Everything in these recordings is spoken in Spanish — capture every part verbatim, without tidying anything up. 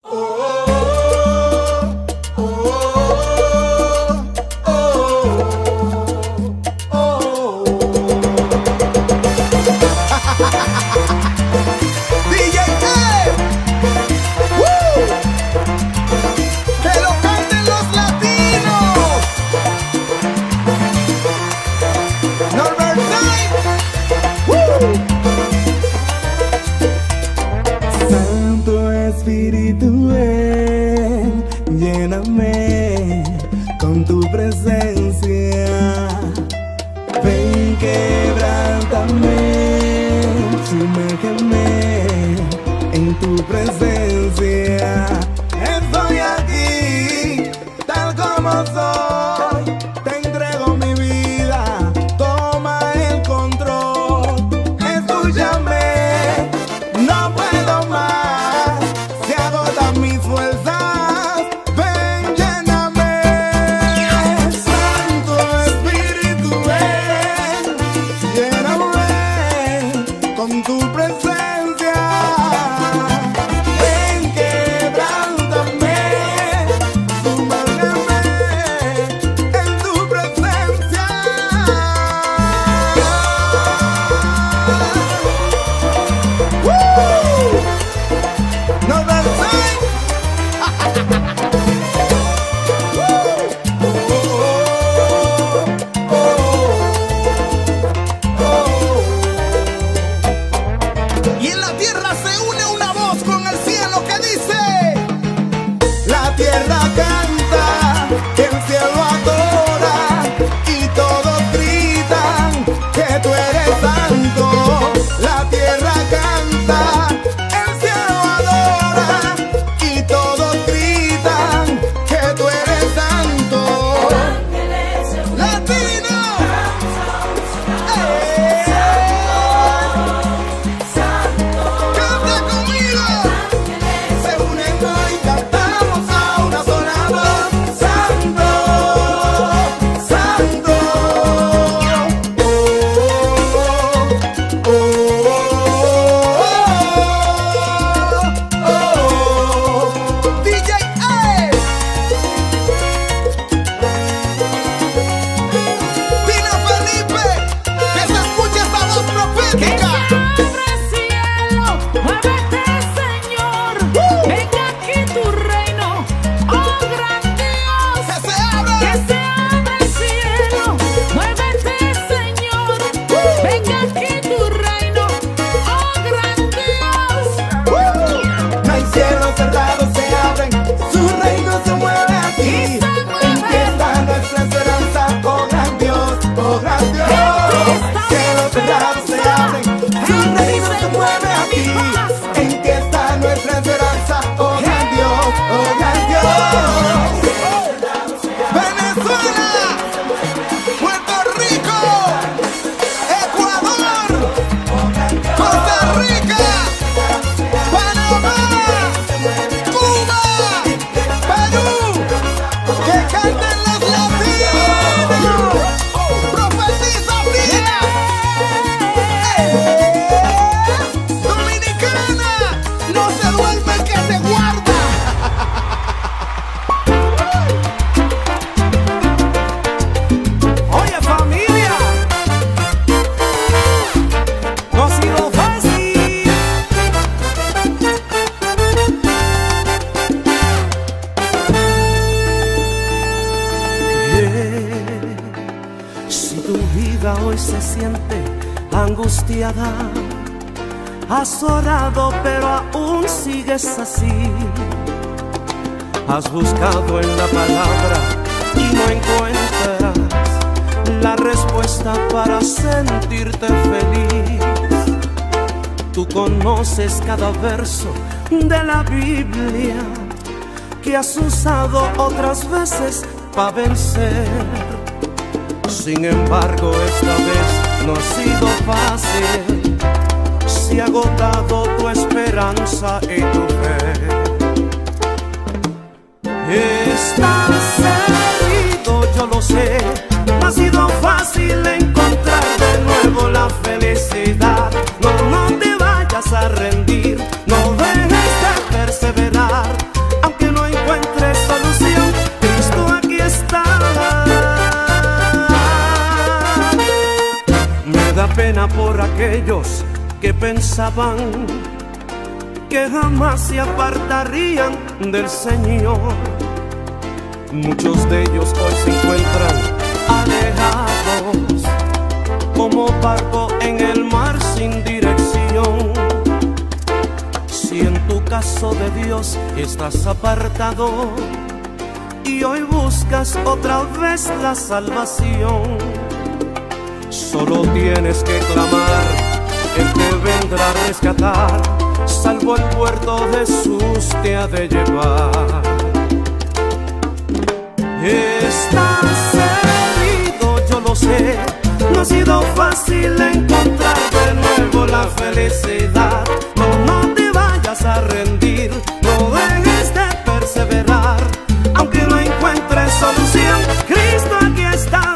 Santo Espíritu, ven, lléname con tu presencia. Ven, quebrántame, sumérgeme en tu presencia. Estoy aquí, tal como soy, te entrego mi vida, toma el control. Escúchame, no puedo más, se agotan mis fuerzas. Ven, lléname, Santo Espíritu, ven, lléname con tu presencia. Ven, quebrántame, sumérgeme en tu presencia. ¡Woo! Northern Time. Y en la tierra se une una voz con el cielo que dice: la tierra canta, el cielo adora, y todos gritan que tú eres santo. La tierra canta, el cielo adora, y todos gritan que tú eres santo. Latino, ¡eh! Canta conmigo. Se unen hoy, cantamos a una sola voz. Santo, santo. Oh, oh, oh, oh. D J A. Tina Felipe, que se escuche esta voz profética. Abre cielo, muévete, Señor. Venga aquí tu reino, oh gran Dios. Que se abra. Que se abra el cielo, muévete, Señor. Venga aquí tu reino, oh gran Dios. No hay cielos cerrados, se abren, su reino se mueve aquí. En ti está nuestra esperanza, oh gran Dios, oh gran Dios. Cielos cerrados se abren, su reino se mueve aquí. En ti está nuestra esperanza, oh gran Dios, oh gran Dios. Venezuela, Puerto Rico, Ecuador, Costa Rica, Panamá, Cuba, Perú, que canten los latinos. Profetiza, Tina. Eh, Dominicana, no se duerme el que te guarda. Oye, familia, no ha sido fácil. Si tu vida hoy se siente angustiada, has orado pero aún sigues así. Has buscado en la palabra y no encuentras la respuesta para sentirte feliz. Tú conoces cada verso de la Biblia que has usado otras veces para vencer. Sin embargo, esta vez no ha sido fácil. Se ha agotado tu esperanza y tu fe. Estás herido, yo lo sé. No ha sido fácil encontrar de nuevo la felicidad. No, no te vayas a rendir, no dejes de perseverar. pena por aquellos que pensaban que jamás se apartarían del Señor. Muchos de ellos hoy se encuentran alejados, como barco en el mar sin dirección. Si en tu caso de Dios estás apartado y hoy buscas otra vez la salvación, solo tienes que clamar, Él te vendrá a rescatar, salvo el puerto Jesús te ha de llevar. Estás herido, yo lo sé, no ha sido fácil encontrar de nuevo la felicidad. No, no te vayas a rendir, no dejes de perseverar, aunque no encuentres solución, Cristo aquí está.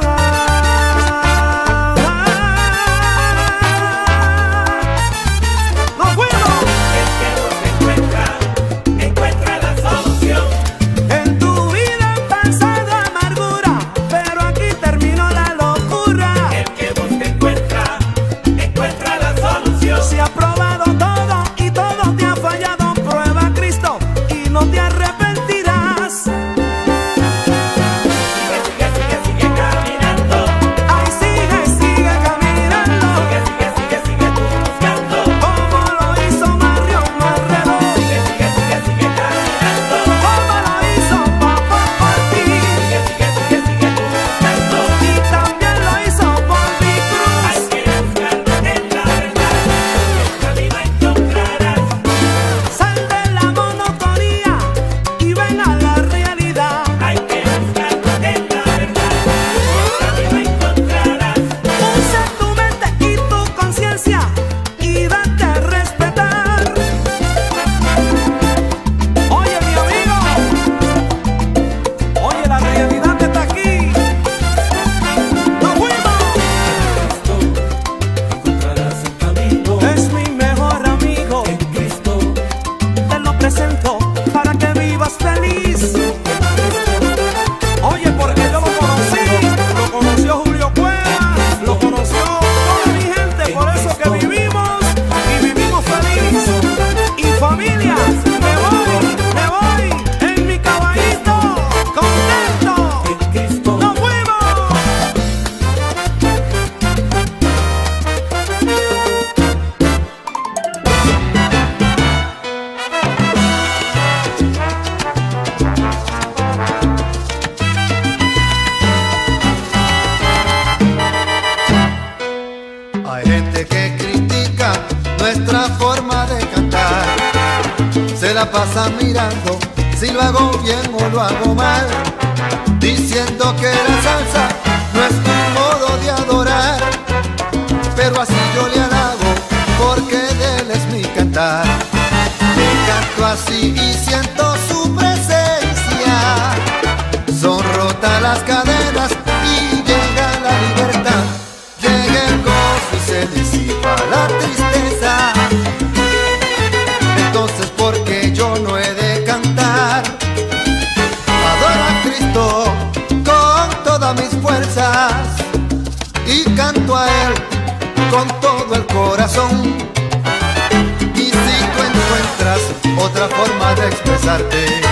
Pasa mirando si lo hago bien o lo hago mal, diciendo que la salsa no es mi modo de adorar, pero así yo le alabo porque de él es mi cantar. Le canto así y siento su presencia, son rotas las cadenas y llega la libertad, llega el gozo y se disipa la tristeza. Entonces, ¿por qué yo no he de cantar? Adoro a Cristo con todas mis fuerzas y canto a Él con todo el corazón. Y si tú encuentras otra forma de expresarte,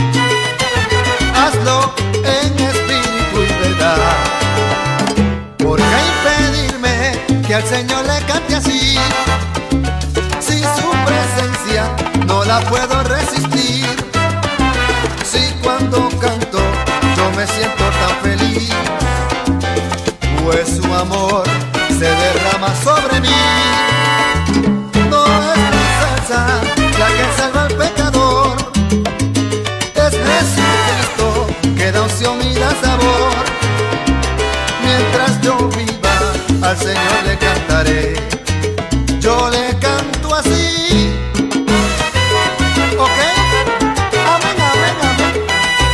hazlo en espíritu y verdad. ¿Por qué impedirme que al Señor le cante así? Si su presencia no la puedo resistir, si cuando canto yo me siento tan feliz, pues su amor se derrama sobre mí. No es la salsa la que salva al pecador, es Jesucristo que da unción y da sabor. Mientras yo viva al Señor le cantaré, yo le canto así. ¿Ok? Amén, amén, amén.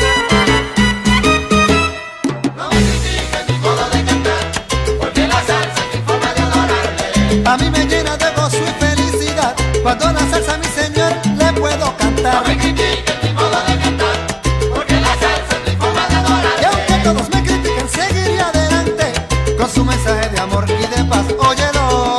No me critiquen mi modo de cantar, porque la salsa es mi forma de adorarle. A mí me llena de gozo y felicidad cuando la salsa a mi Señor le puedo cantar. No me critiquen mi modo de cantar, porque la salsa es mi forma de adorarle. Y aunque todos me critiquen, seguiré adelante con su mensaje de amor y de paz. Óyelo.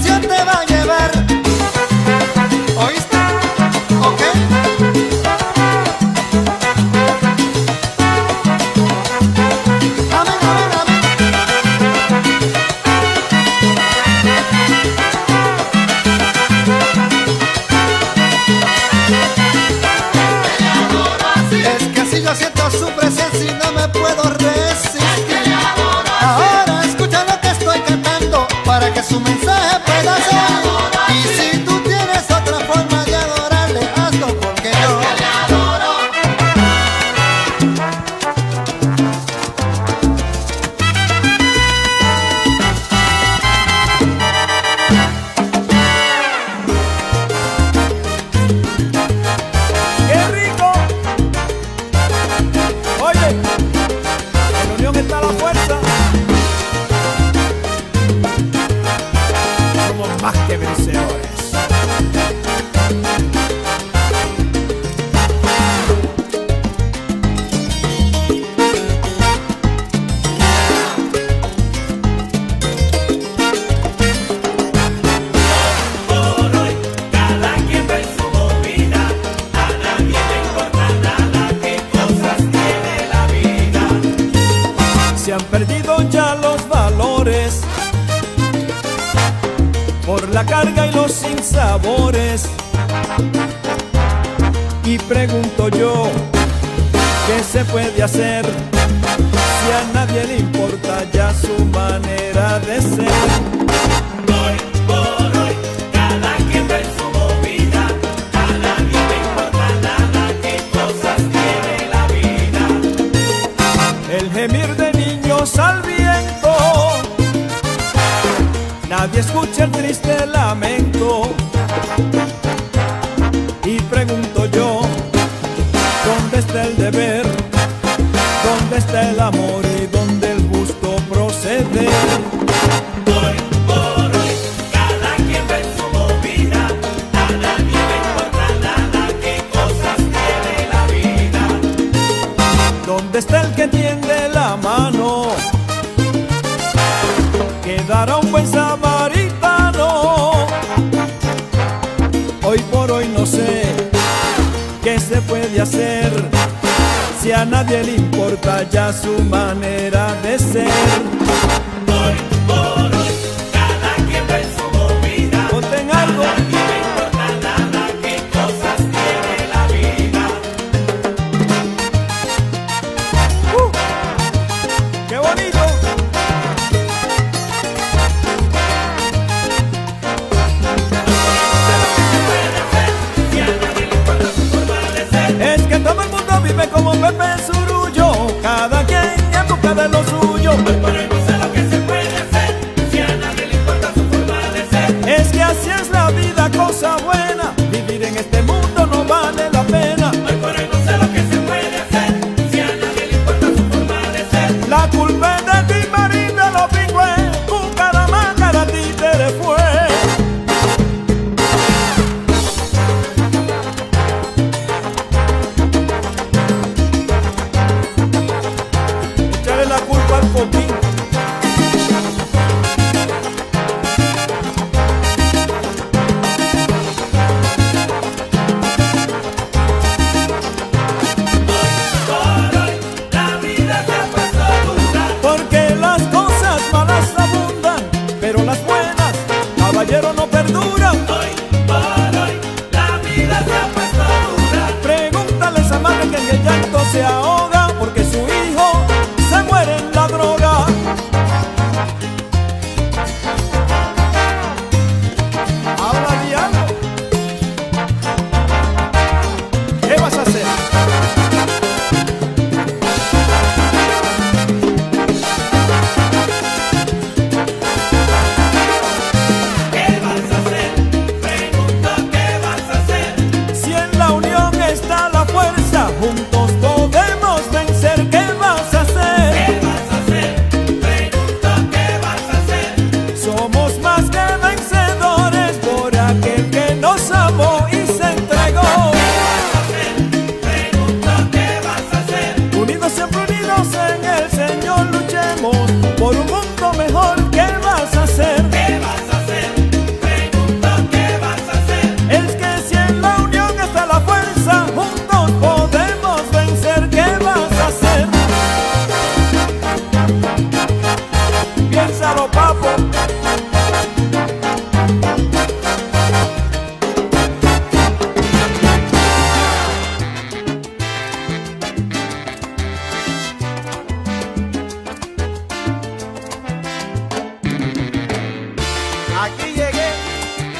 situación te va a llevar. ¿Oíste? ¿Ok? Amén, amén, amén. Es que así yo siento su presencia y no me puedo resistir. Ahora escucha lo que estoy cantando para que su mensaje pueda ser. Y si tú tienes otra forma de adorarle, hazlo porque yo le adoro. ¡Qué rico! Oye, en la unión está la fuerza. Somos más que vencedores. Por hoy, cada quien va en su movida, a nadie le importa nada, qué cosas tiene la vida. Se han perdido ya los valores por la carga y los sinsabores. Y pregunto yo, ¿qué se puede hacer si a nadie le importa ya su manera de ser? Hoy por hoy, cada quien va en su movida, a nadie le importa nada, qué cosas tiene la vida. El gemir de niños al viento, nadie escucha el triste lamento. Y pregunto yo, ¿dónde está el deber? ¿Dónde está el amor y dónde el justo proceder? Hoy por hoy, cada quien va en su movida, a nadie le importa nada, qué cosas tiene la vida. ¿Dónde está el que tiende la mano? Quedará un buen samaritano. Hoy por hoy no sé qué se puede hacer si a nadie le importa ya su manera de ser. Hoy por hoy, cada quien va en su movida, Ponten a algo. nadie le importa nada, qué cosas tiene la vida. ¡Uh! ¡Qué bonito! Si a nadie le importa su forma de ser, Es que todo el mundo vive como Pepe Surullo, cada quien en busca de lo suyo. hoy por hoy no sé lo que se puede hacer. Si a nadie le importa su forma de ser, Es que así es la vida, cosa buena. Vivir en este mundo no vale la pena. hoy por hoy no sé lo que se puede hacer. Si a nadie le importa su forma de ser, La culpa es de ti, Marina, lo pingües. Bucaramanga, a ti te le fue. Echarle la culpa al coquín. por hoy la vida se ha puesto dura. Porque las cosas malas abundan, pero las buenas, caballero, no perduran. Hoy por hoy la vida se ha puesto dura. Pregúntale a esa madre que en el llanto se ahoga porque su hijo se muere en la droga. Habla diablo. ¿Qué vas a hacer? ¿Qué vas a hacer?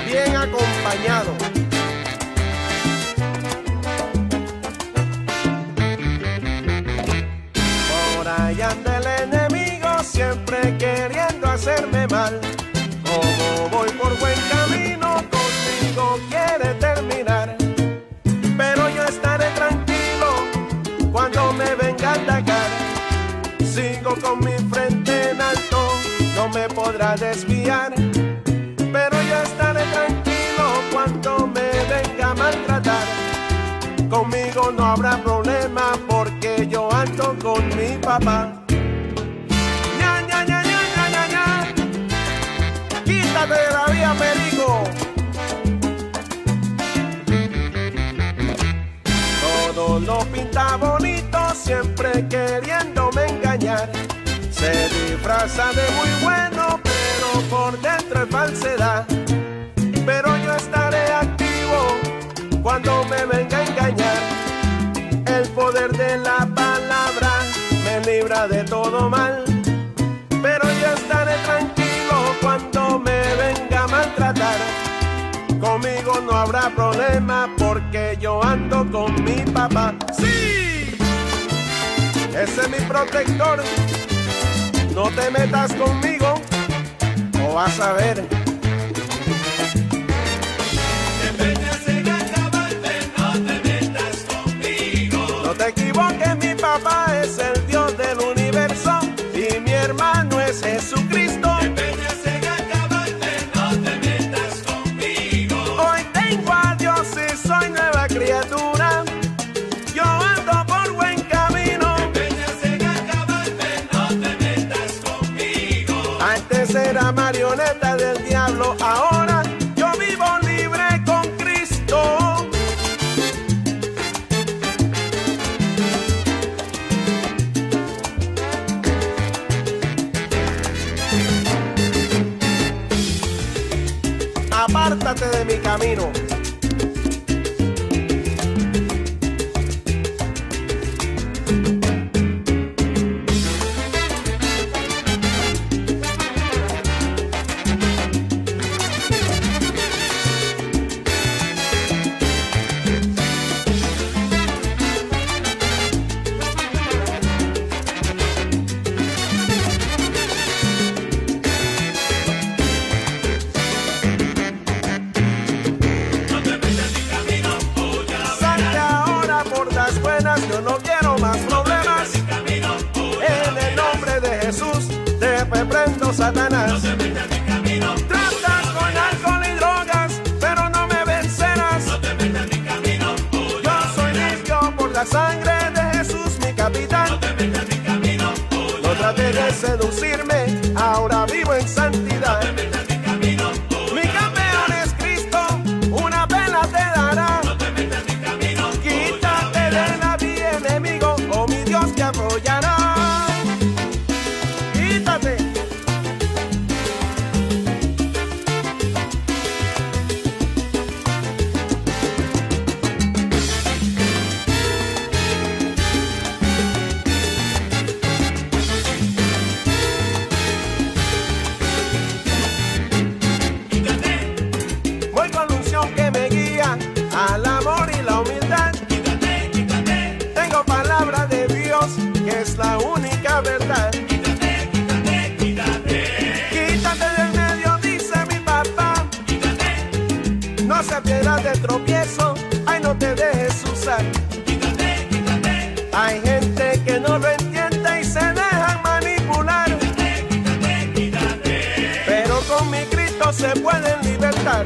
bien acompañado. Por ahí anda el enemigo siempre queriendo hacerme mal. Como voy por buen camino, conmigo quiere terminar. Pero yo estaré tranquilo cuando me venga a atacar. Sigo con mi frente en alto, no me podrá desviar. Pero yo estaré tranquilo cuando me venga a maltratar. Conmigo no habrá problema porque yo ando con mi papá. Ña, ña, ña, ña, ña, ña, ña. Quítate de la vía, perico. Todo lo pinta bonito, siempre queriéndome engañar. Se disfraza de muy bueno, pero por dentro es falsedad. Pero yo estaré activo cuando me venga a engañar. El poder de la palabra me libra de todo mal. Pero yo estaré tranquilo cuando me venga a maltratar. Conmigo no habrá problema porque yo ando con mi papá. ¡Sí! Ese es mi protector. No te metas conmigo o vas a ver. No te equivoques, mi papá es el Dios del universo y mi hermano es Jesucristo. No te metas conmigo. Hoy tengo a Dios y soy nueva criatura. Yo ando por buen camino. No te metas conmigo. Antes era marioneta del diablo, ahora yo vivo libre con Cristo. Apártate de mi camino. Yo no quiero más problemas. En el nombre de Jesús te reprendo, Satanás. Tratas con alcohol y drogas, pero no me vencerás. Yo soy limpio por la sangre de Jesús, mi capitán. No trates de seducirme, ahora vivo en santidad. Mi campeón es Cristo, una pena te dará. Te apoyará. Quítate. Voy con la unción que me guía al amor y la humildad. Tengo palabra de Dios que es la única verdad. Quítate, quítate, quítate. Quítate del medio, dice mi papá. Quítate. No se pierdas de tropiezo, ay, no te dejes usar. Quítate, quítate. Hay gente que no lo entiende y se dejan manipular. Quítate, quítate, quítate. Pero con mi Cristo se pueden libertar.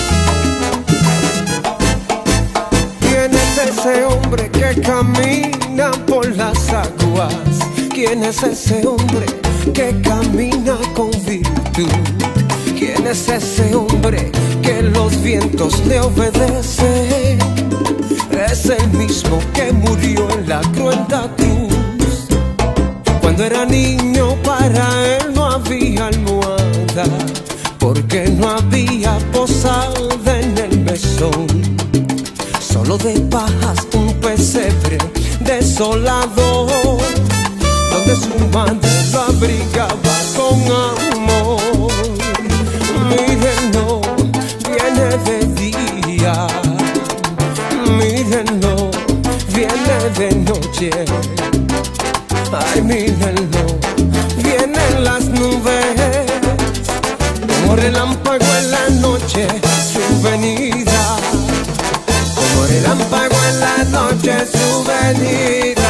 ese hombre que camina camina por las aguas. ¿Quién es ese hombre que camina con virtud? ¿Quién es ese hombre que los vientos le obedecen? Es el mismo que murió en la cruenta cruz. Cuando era niño para él no había almohada, porque no había posada en el mesón. Solo de pajas un pesebre desolado, donde su madre lo abrigaba con amor. Mírenlo, viene de día, mírenlo, viene de noche. Ay, mírenlo, vienen las nubes, como relámpago en la noche, su venida. Como relámpago en la noche, su venida.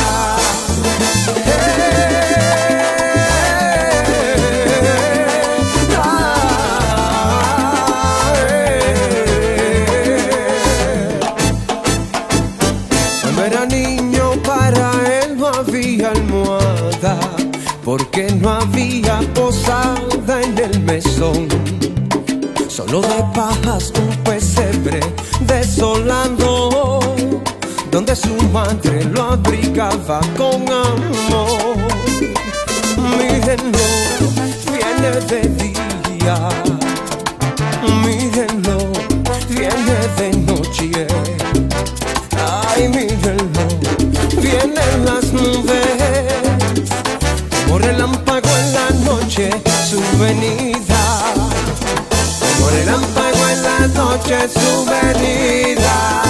Porque no había posada en el mesón, solo de pajas un pesebre desolando, donde su madre lo abrigaba con amor. Mírenlo, viene de día, mírenlo, viene de noche. Ay, mírenlo, vienen las nubes, como relámpago en la noche, su venida. Como relámpago en la noche, su venida.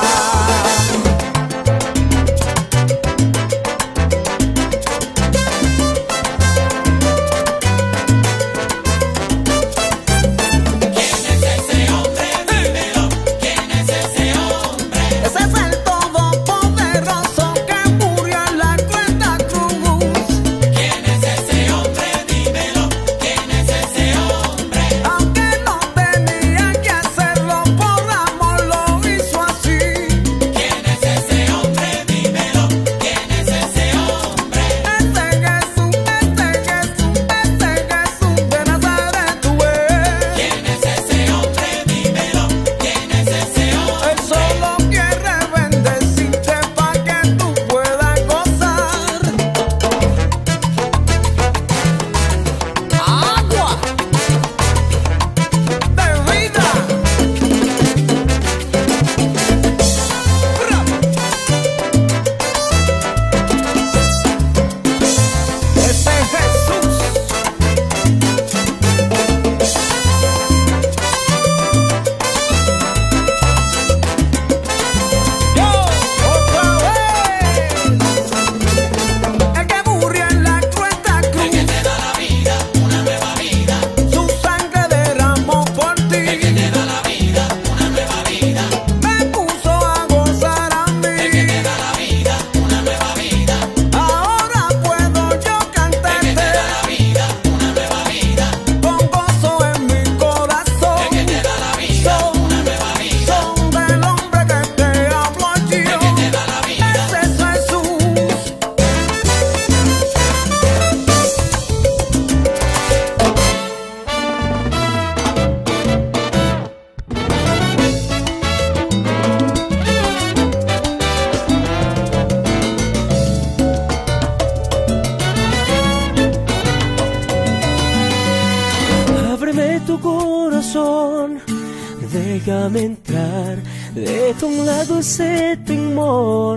Déjame entrar, deja a un lado ese temor,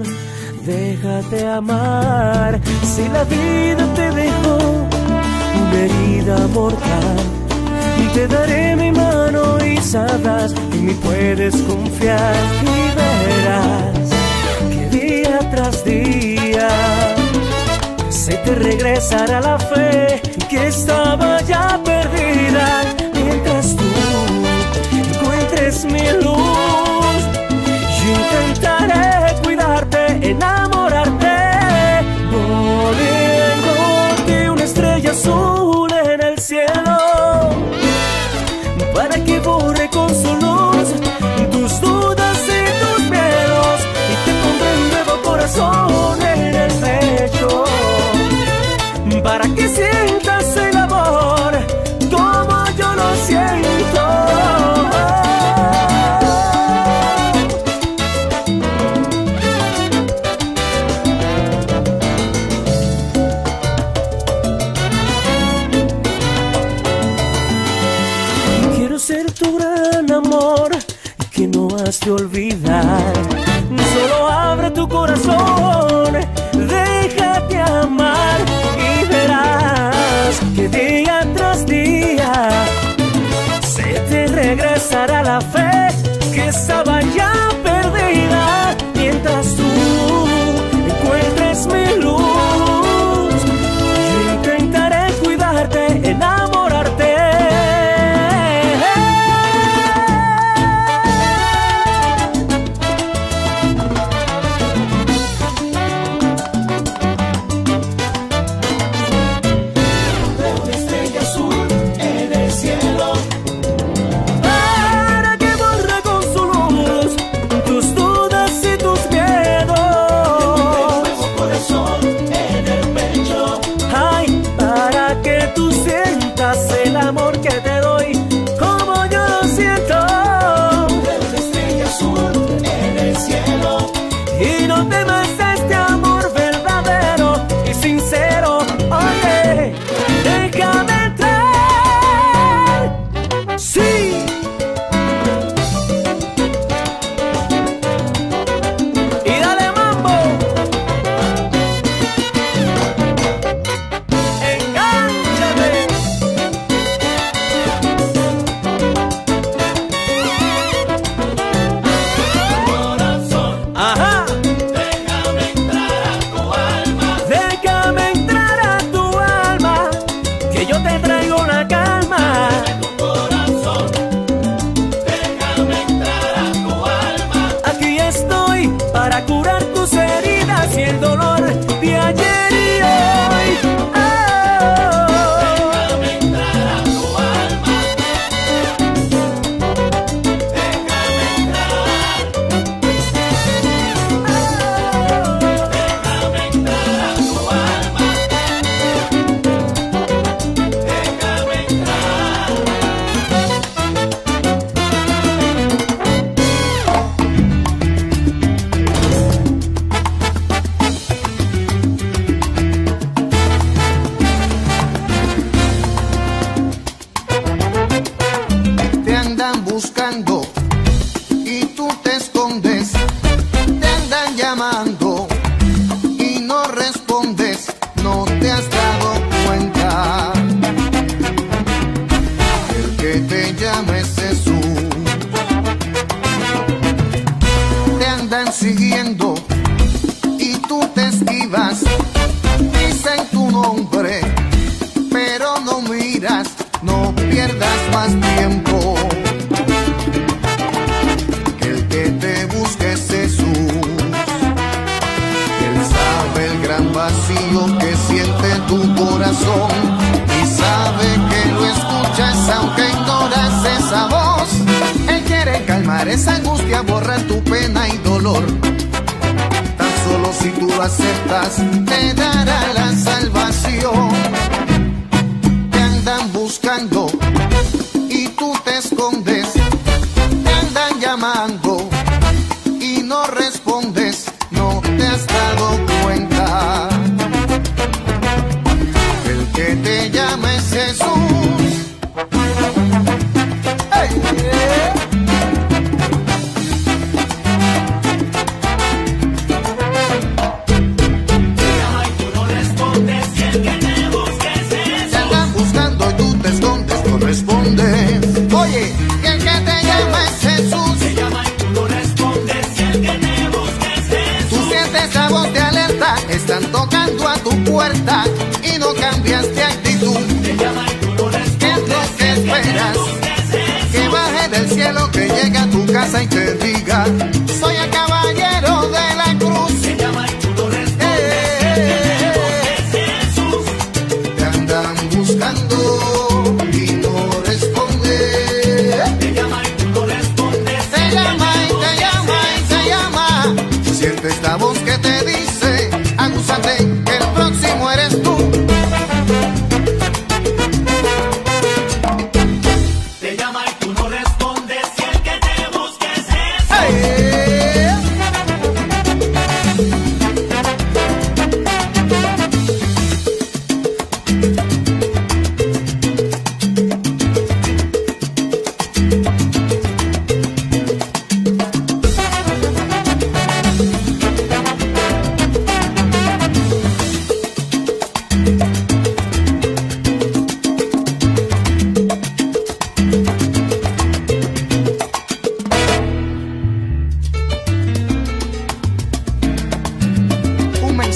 déjate amar. Si la vida te dejó una herida mortal, te daré mi mano y sabrás que en mí puedes confiar. Y verás que día tras día se te regresará la fe que estaba ya perdida, mientras tú encuentres mi luz. Yo intentaré cuidarte, enamorarte, volviéndote una estrella azul en el cielo, para que borre con su luz tus dudas y tus miedos, y te pondré un nuevo corazón de olvidar. Solo abre tu corazón, déjate amar y verás que día tras día se te regresará la fe que estaba ya perdida. Mientras tú encuentres mi luz, yo intentaré cuidarte, enamorarte. El amor que te doy, como yo lo siento. Veo una estrella azul en el cielo. Y no temas este amor verdadero y sincero. Oye, déjame entrar. Sí. Y dale mambo. Engánchate. Para curar tus heridas y el dolor de ayer y hoy. Oh, déjame entrar a tu alma. Déjame entrar. Oh, déjame entrar a tu alma. Déjame entrar. Buscando y tú te escondes, te andan llamando y no respondes, no te has dado cuenta. El que te llama es Jesús. Te andan siguiendo y tú te esquivas, dicen tu nombre, pero no miras, no pierdas más tiempo. Vacío que siente tu corazón y sabe que lo escuchas aunque ignoras esa voz. Él quiere calmar esa angustia, borrar tu pena y dolor. Tan solo si tú lo aceptas, te dará la salvación. Te andan buscando y tú te escondes, te andan llamando y no respondes, no te has dado cuenta. El que te llama es Jesús. ¡Hey! Te llama y tú no respondes, y el que te busca es Jesús. Te andan buscando y tú te escondes, no respondes. Oye, que el que te llama es Jesús. Te llama y tú no respondes, y el que te busca es Jesús. Tú sientes esa voz de alerta, están tocando a tu puerta y no cambias de actitud. Te llama y tú no respondes. ¿Qué es lo que esperas? Que baje del cielo, que llegue a tu casa y te diga: soy el caballero de la cruz. Te llama y tú no respondes. Eh, Jesús. Te andan buscando y no respondes. Te llama y tú no respondes. Te llama y te llama y te llama. Siente esta voz que te dice: acúsate, que el próximo eres tú. Te llama y tú no respondes, y el que te busca es Jesús. ¡Hey!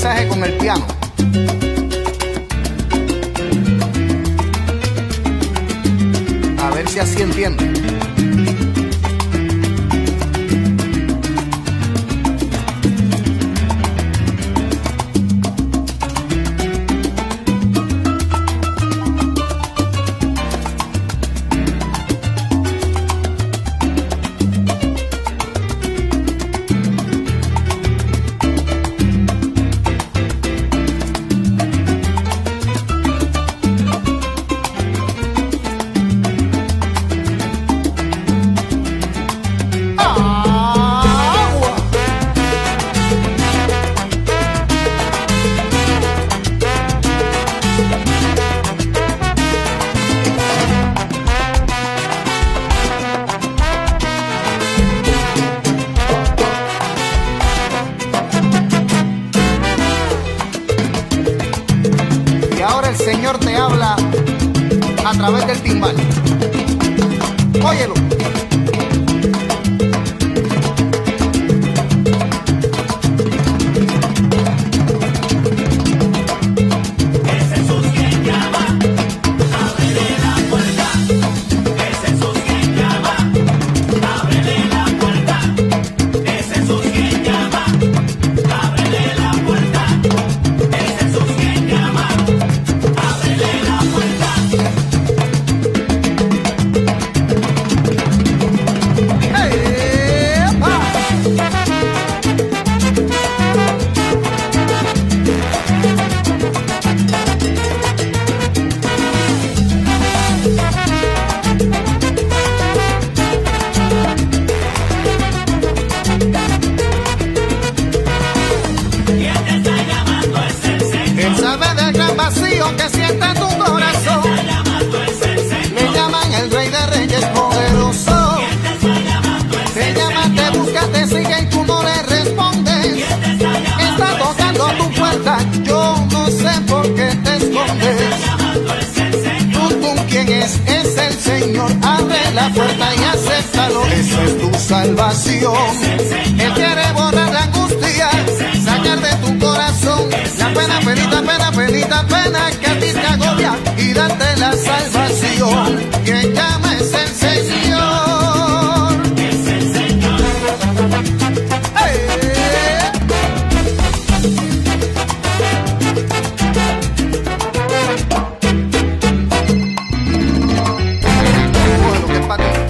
mensaje con el piano. A ver si así entiende. Señor te habla a través del timbal. Óyelo. Es Jesús quien llama, ábrele la puerta. Es Jesús quien llama, ábrele la puerta. Es Jesús quien llama, ábrele la puerta. Es Jesús quien llama. Ábrele la puerta. Quien te está llamando es el Señor. Él sabe del gran vacío que siente tu corazón. Quien te está llamando es el Señor. Le llaman el Rey de Reyes poderoso. Quien te está llamando es Te el llama, Señor. te busca, te sigue y tú no le respondes. Quien te está llamando Está tocando tu puerta, yo no sé por qué te escondes. llamando es el Señor. Tú, tú, ¿quién es? Es el Señor. Abre la puerta y acéptalo. Esa es tu salvación. Él quiere borrar la angustia, sacar de tu corazón la pena, penita, pena, penita, pena que a ti te agobia y darte la salvación. Quien llama es el Señor. Es el Señor. ¡Hey! Coge lo que es para ti.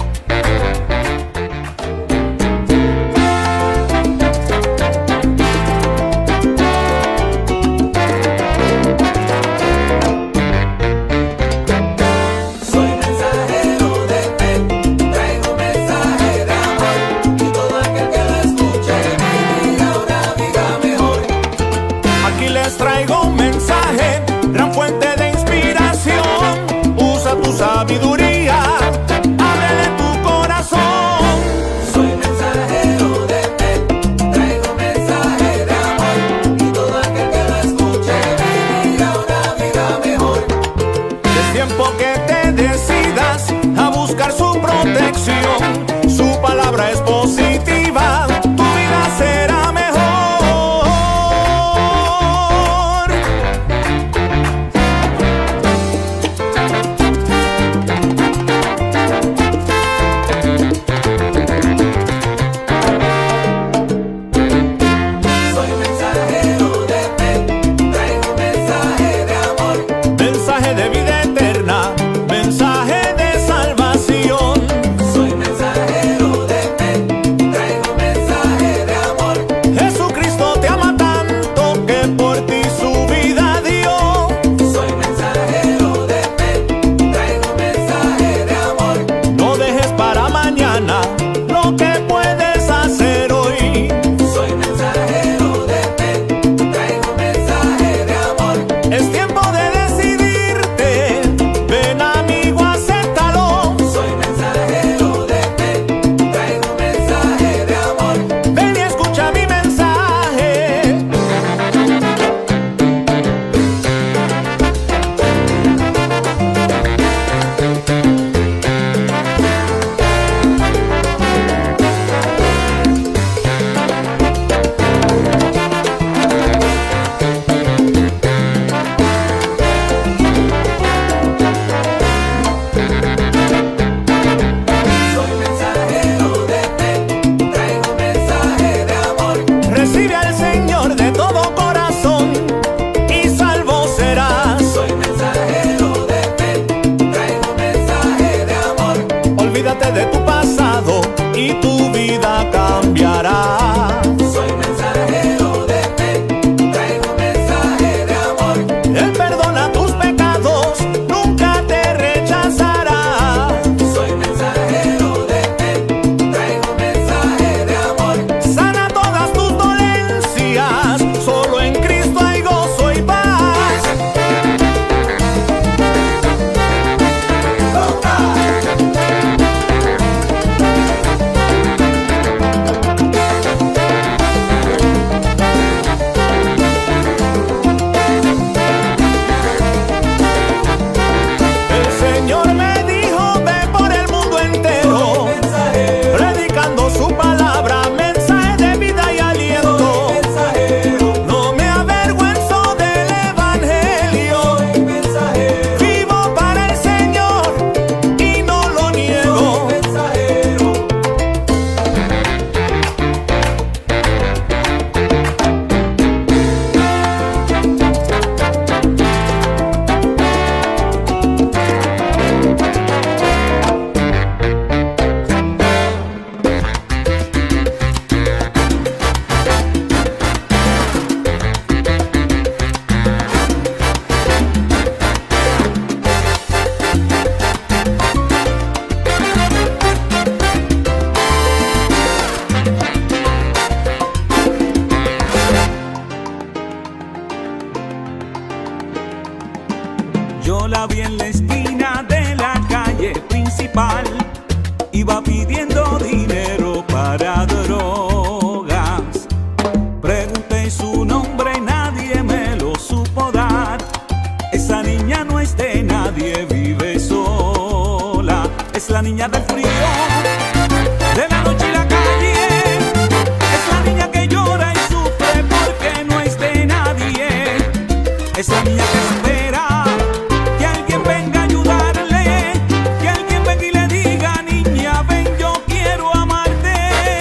Yo la vi en la esquina de la calle principal. Iba pidiendo dinero para drogas. Pregunté su nombre, nadie me lo supo dar. Esa niña no es de nadie, vive sola. Es la niña del frío, de la noche y la calle. Es la niña que llora y sufre porque no es de nadie. Es la niña que espera que alguien venga a ayudarle, que alguien venga y le diga: niña, ven, yo quiero amarte.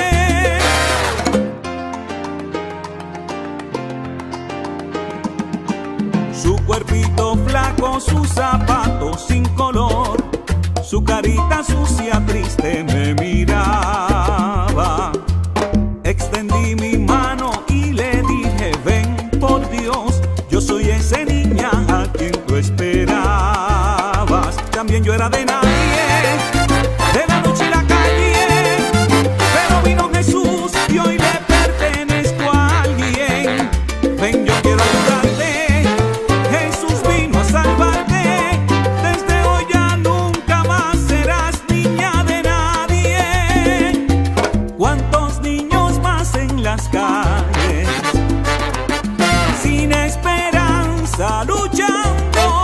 Su cuerpito flaco, sus zapatos sin color, su carita sucia, triste me miraba. Extendí mi mano y le dije: ven, por Dios, yo soy esa niña a quien tú esperabas. También yo era de nadie, de la noche y la calle, pero vino Jesús y hoy le pertenezco a alguien. Ven, yo quiero ayudarte, Jesús vino a salvarte. Desde hoy ya nunca más serás niña de nadie. ¿Cuántos niños más en las calles, sin esperanza, luchando,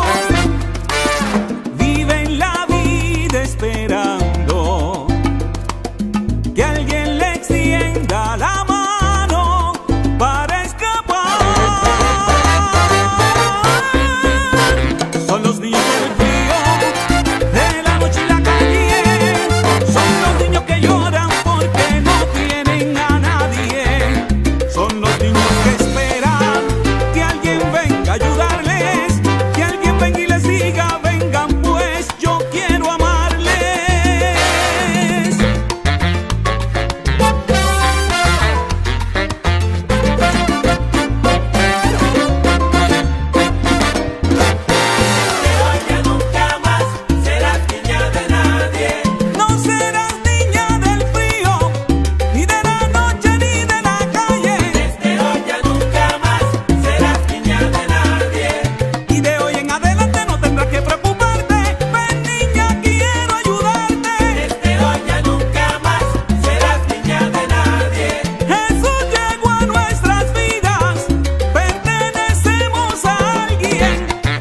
viven la vida esperando que alguien le extienda la mano para escapar? Son los niños del frío, de la noche y la calle. Son los niños que lloran porque no tienen a nadie. Son los niños que esperan que alguien venga a ayudarles, que alguien venga y les diga: vengan pues, yo quiero amarles. Pero ya nunca más serás niña de nadie. No serás niña del frío, ni de la noche ni de la calle. Desde hoy ya nunca más serás niña de nadie. Y de hoy en adelante no tendrás que preocuparte. Ven, niña, quiero ayudarte. Desde hoy ya nunca más serás niña de nadie. Jesús llegó a nuestras vidas, pertenecemos a alguien.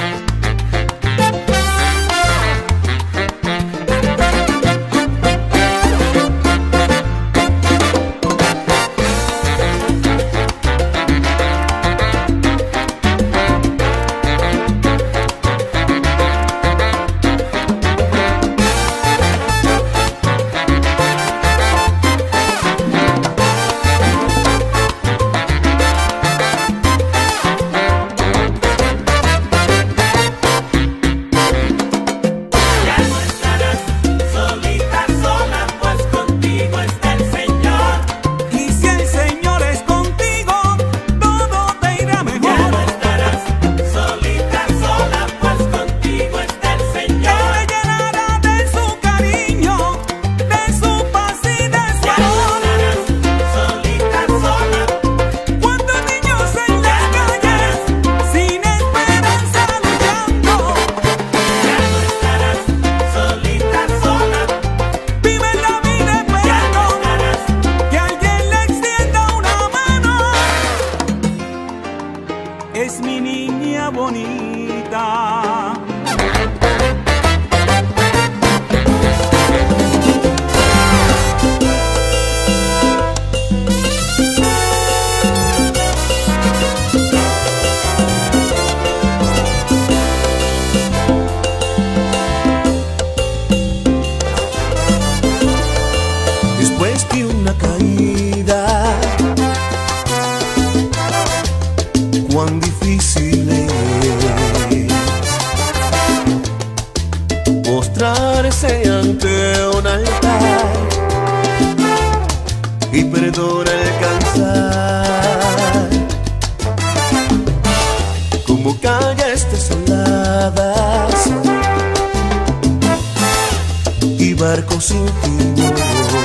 Ya no estarás solita, sola, pues contigo está el Señor. Y si el Señor es contigo, todo te irá Ya no mejor. estarás solita, sola, pues contigo está el Él Señor. te llenará de su cariño, de su paz y de su Ya no amor. estarás solita, sola. ¿Cuántos niños en las calles, sin esperanza, luchando? Ya no estarás solita, sola. Viven la vida Ya no esperando estarás. que alguien le extienda una mano. Es mi niña bonita. Después de una caída, cuán difícil es postrarse ante un altar y perdón alcanzar. Como calles desoladas y barcos sin timón,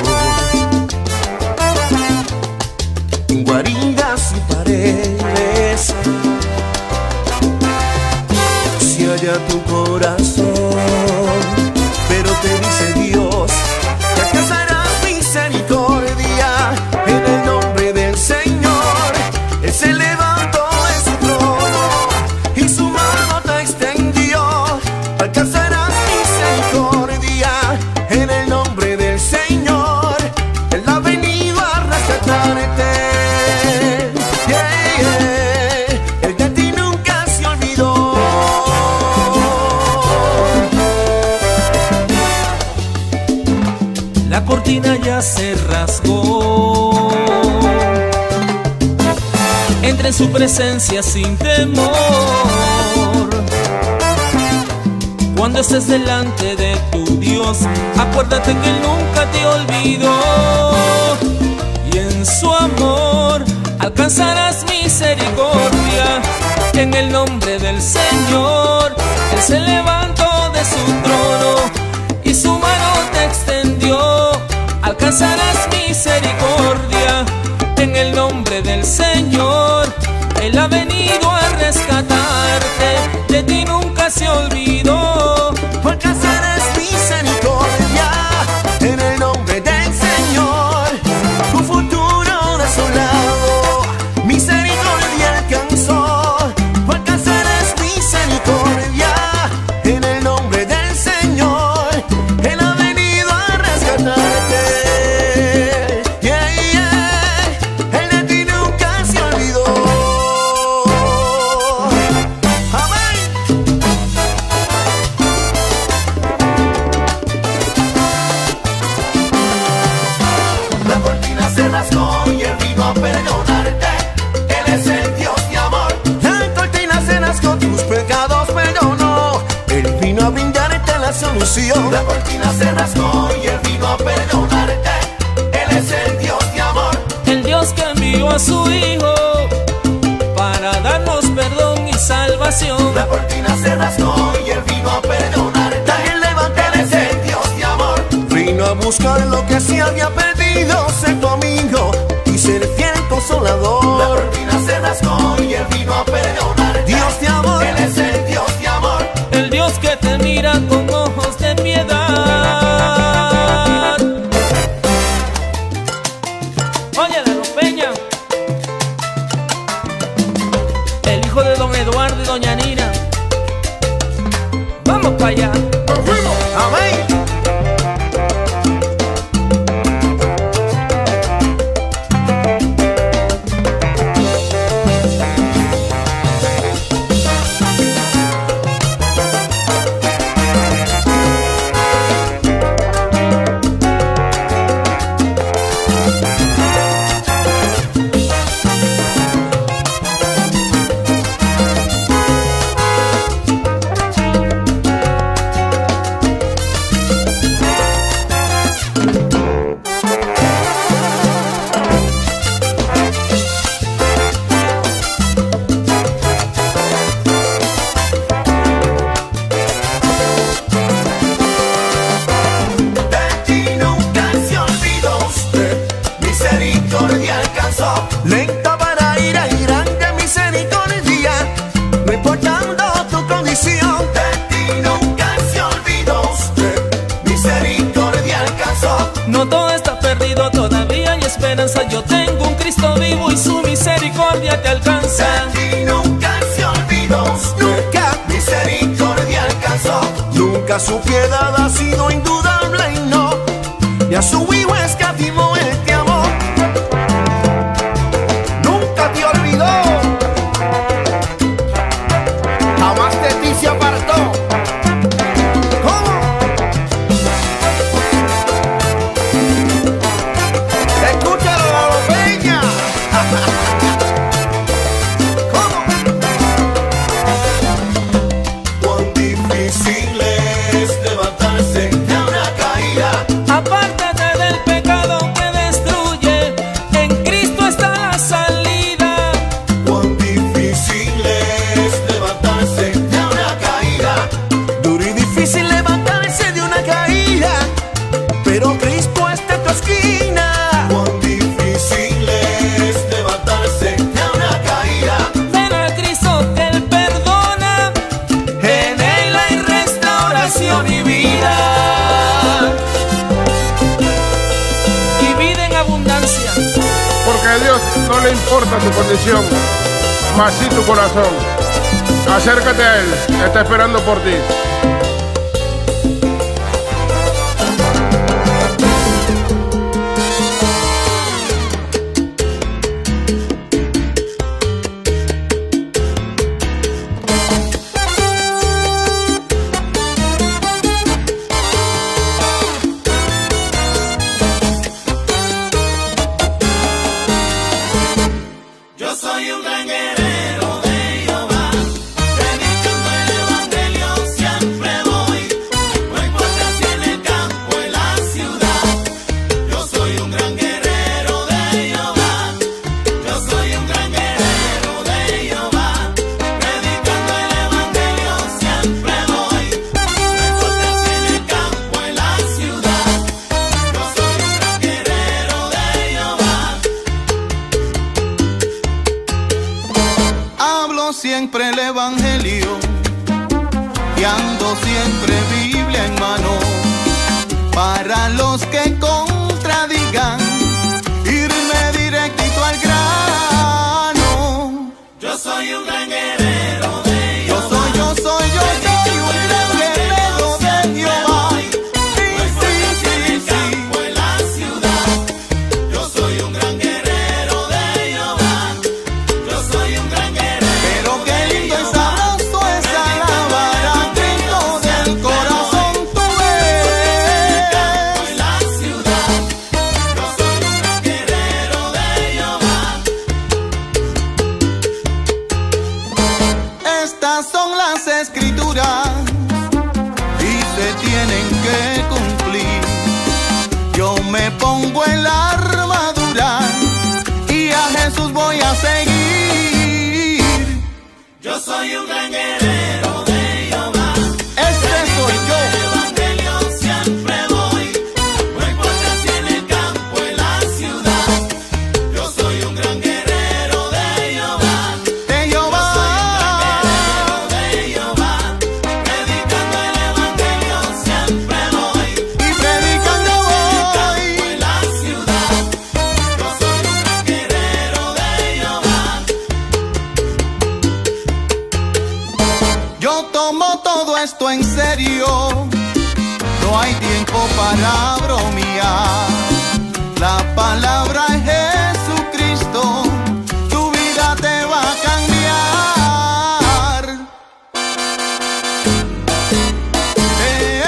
en guaridas y paredes se halla a tu corazón. Pero te dice Dios que alcanzarás misericordia en el nombre del Señor. Él se levantó de su trono y su mano te extendió. Alcanzarás misericordia en el nombre del Señor. Él ha venido a rescatarte. Yeah, yeah. Él de ti nunca se olvidó. La cortina ya se rasgó, entra en su presencia sin temor. Cuando estés delante de tu Dios, acuérdate que Él nunca te olvidó. Y en su amor alcanzarás misericordia en el nombre del Señor. Él se levantó de su trono y su mano te extendió. Alcanzarás misericordia en el nombre del Señor. Él ha venido a rescatarte, de ti nunca se olvidó. Alcanzarás misericordia en el nombre del Señor. Tu futuro desolado, misericordia alcanzó. Alcanzarás misericordia en el nombre del Señor. Él ha venido a rescatarte. Yeah, yeah. Él de ti nunca se olvidó. Amén. La cortina se rasgó y Él vino a perdonarte. Él es el Dios de amor. La cortina se rasgó, tus pecados perdonó. Él vino a brindarte la solución. La cortina se rasgó y Él vino a perdonarte. Él es el Dios de amor. El Dios que envió a su Hijo para darnos perdón y salvación. La cortina se rasgó y Él vino a perdonarte. También levanta. Él es el Dios de amor. Vino a buscar lo que se había perdido, ser tu amigo y ser fiel consolador. La cortina se rasgó y Él vino a perdonarte. Dios de amor. Él es el Dios de amor. El Dios que te mira con ojos de piedad. Oye, la ropeña, el hijo de don Eduardo y doña Nina. Vamos para allá. Amén. Lenta para ira y grande misericordia, no importando tu condición. De ti nunca se olvidó usted, misericordia alcanzó. No todo está perdido, todavía hay esperanza. Yo tengo un Cristo vivo y su misericordia te alcanza. De ti nunca se olvidó usted, nunca misericordia alcanzó. Nunca su piedad ha sido indudable y no, y a su hijo escatimó, Él te amó. Nunca te olvidó, jamás de ti se apartó. ¿Cómo? Escúchalo, la ropeña. ¿Cómo? Cuán difícil es levantarse de una caída. Apártate de importa tu condición, mas sí tu corazón. Acércate a Él, está esperando por ti. Yo soy un gran guerrero de Jehová, predicando el evangelio siempre voy. No importa si en el campo o en la ciudad. Yo soy un gran guerrero de Jehová. Yo soy un gran guerrero de Jehová, predicando el evangelio siempre voy. No importa si en el campo o en la ciudad. Yo soy un gran guerrero de Jehová. Hablo siempre el evangelio y ando siempre Biblia en mano. Para los que contradigan, irme directito al grano. Yo soy un gran guerrero de Jehová. Yo soy, yo soy, yo soy un gran guerrero de Jehová. Sí, sí, sí, sí. En la ciudad. Yo soy un gran guerrero de Jehová. Yo soy un gran guerrero. Pero qué lindo y sabroso es alabar a Cristo del corazón tú eres. En la ciudad. Yo soy un gran guerrero de Jehová. Estas son las escrituras y se tienen que cumplir. Yo me pongo en la armadura y a Jesús voy a seguir. Yo soy un gran guerrero de Jehová. Este soy yo. El evangelio siempre voy. No importa si en el campo o en la ciudad. Yo soy un gran guerrero de Jehová. De Jehová. Yo soy un gran guerrero de Jehová. Predicando el evangelio siempre voy. Y predicando voy. En la ciudad. Yo soy un gran guerrero de Jehová. Yo tomo todo esto en serio. No hay tiempo para bromear. La palabra es Jesucristo. Tu vida te va a cambiar. Eh,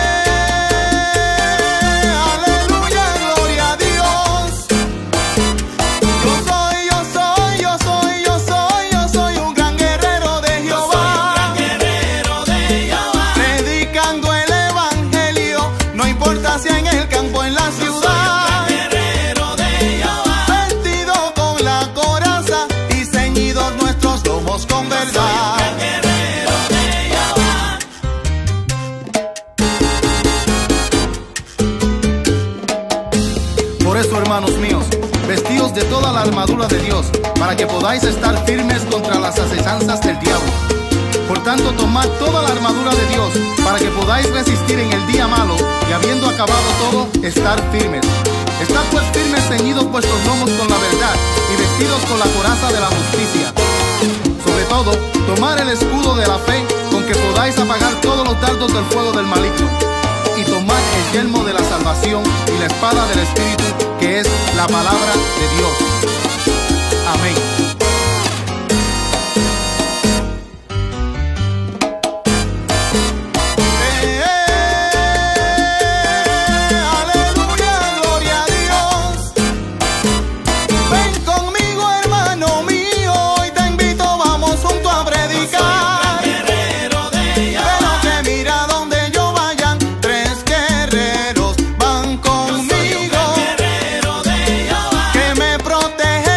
eh, aleluya, gloria a Dios. Yo soy, yo soy, yo soy, yo soy, yo soy un gran guerrero de Jehová. Predicando el evangelio, no importa si en el campo o en la ciudad. Vestido con la coraza y ceñidos nuestros lomos con verdad. Por eso, hermanos míos, vestidos de toda la armadura de Dios, para que podáis estar firmes contra las acechanzas del diablo. Por tanto, tomad toda la armadura de Dios, para que podáis resistir en el día malo, y habiendo acabado todo, estar firmes. Estad pues firmes, ceñidos vuestros lomos con la verdad, y vestidos con la coraza de la justicia. Sobre todo, tomad el escudo de la fe, con que podáis apagar todos los dardos del fuego del maligno. Y tomad el yelmo de la salvación y la espada del Espíritu, que es la palabra de Dios. Amén. Eh, eh, aleluya, gloria a Dios. Ven conmigo, hermano mío, y te invito, vamos juntos a predicar. Pero que mira donde yo vayan, tres guerreros van conmigo, que me protegen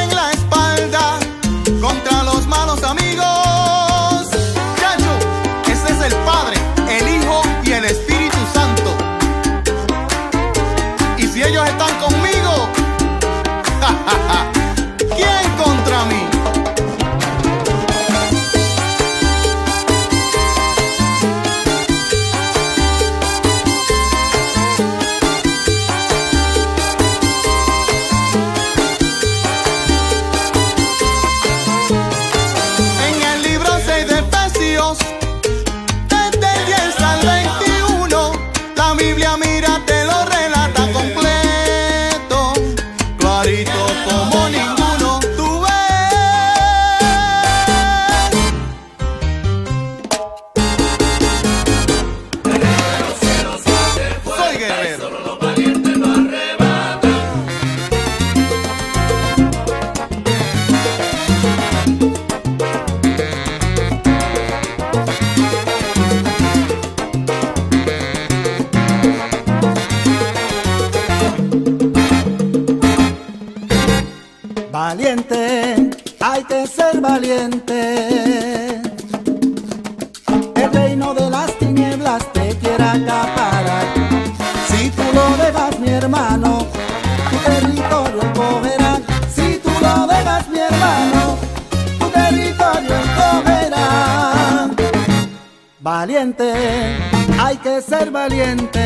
Valiente, hay que ser valiente. El reino de las tinieblas te quiere acaparar. Si tú lo dejas, mi hermano, tu territorio escogerá. Si tú lo dejas, mi hermano, tu territorio escogerá. Valiente, hay que ser valiente.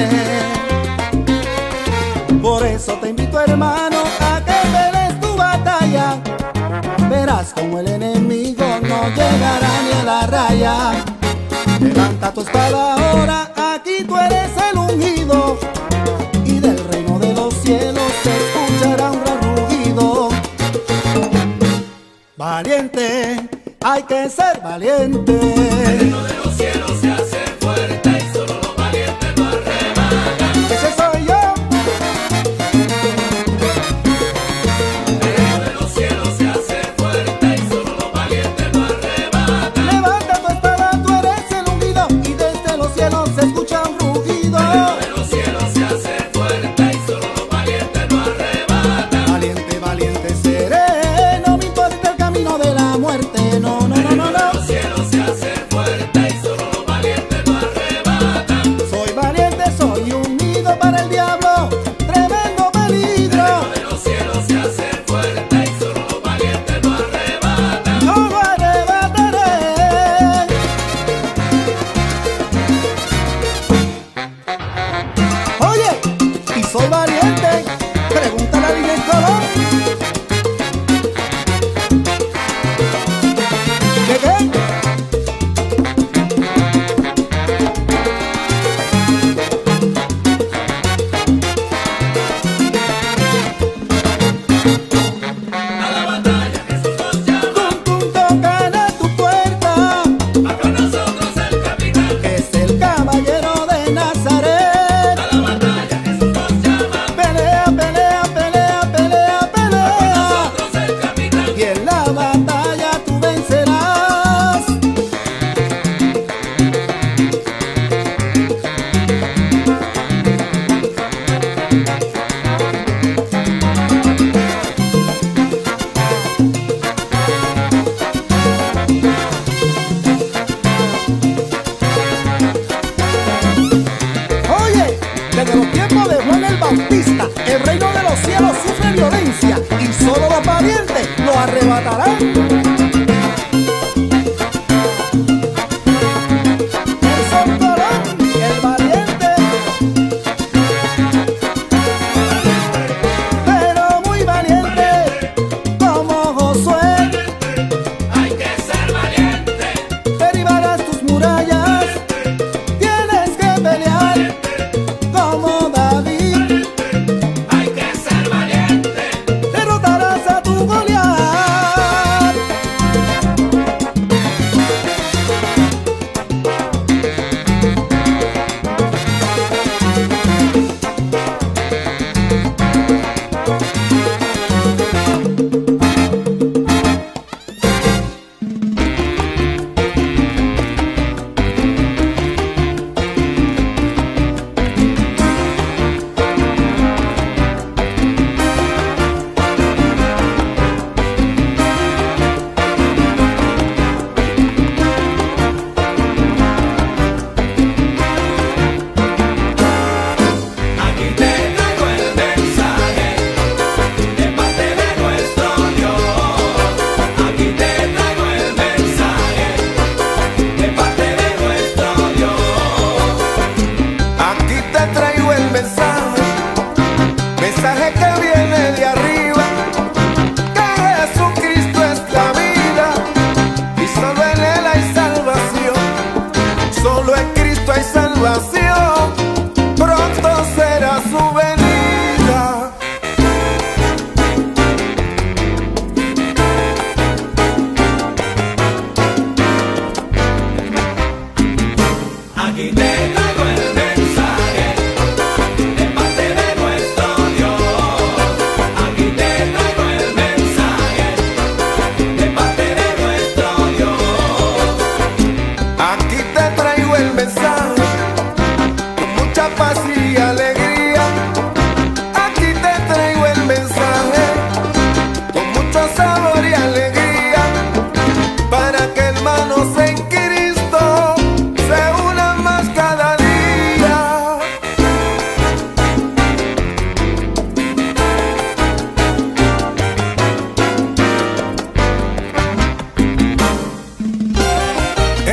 Por eso te invito, hermano, a que pelees tu batalla. Verás como el enemigo no llegará ni a la raya. Levanta tu espada ahora, aquí tú eres el ungido, y del reino de los cielos se escuchará un gran rugido. Valiente, hay que ser valiente. El reino de los cielos se hace fuerte y solo los valientes lo arrebatan. Ese soy yo. El reino de los cielos se hace fuerte y solo los valientes lo arrebatan. Levanta tu espada, tú eres el ungido, y desde los cielos se escucha un rugido. El reino de los cielos se hace fuerte y solo los valientes lo arrebatan. Valiente, valiente seré, no me importa el camino de la muerte. No, no, no, no, no. Los cielos se hace fuerte y solo los valientes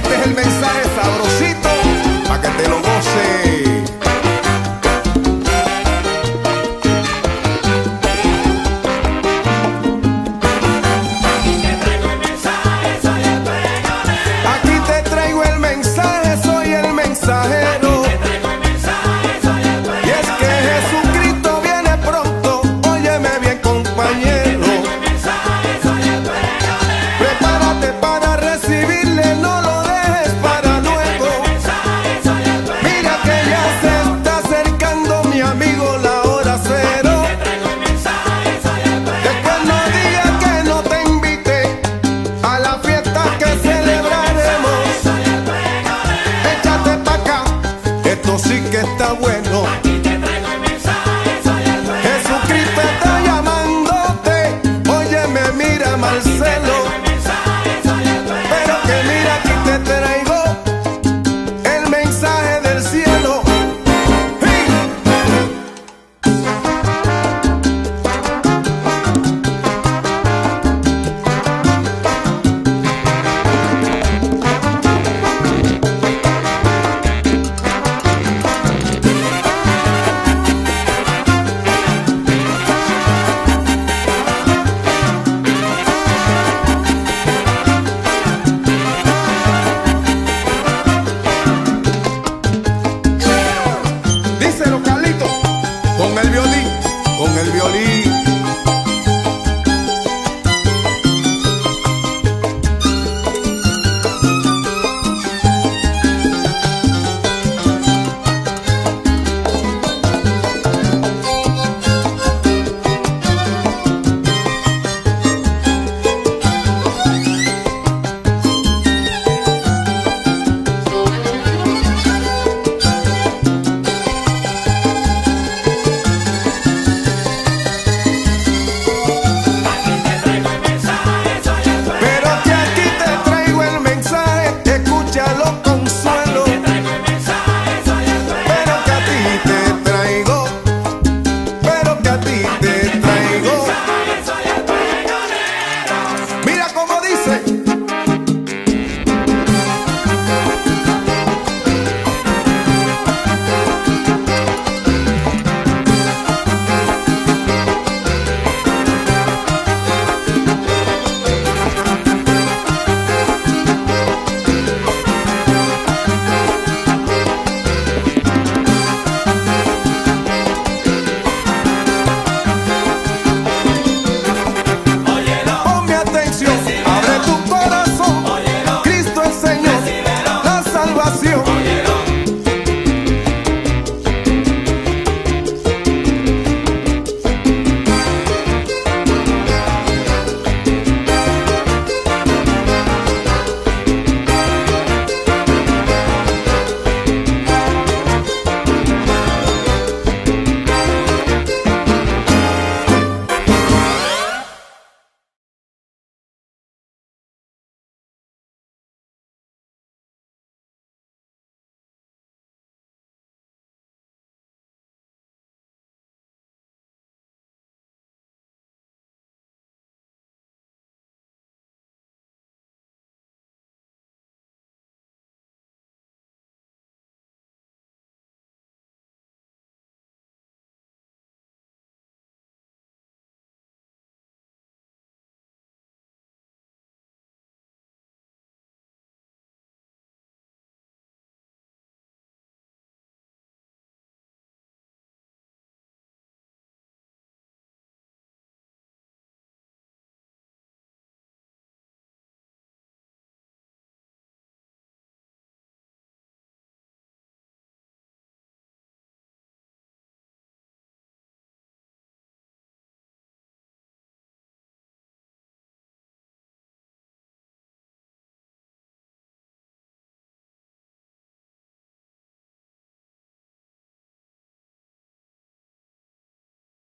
Este es el mensaje sabrosito para que te lo goces.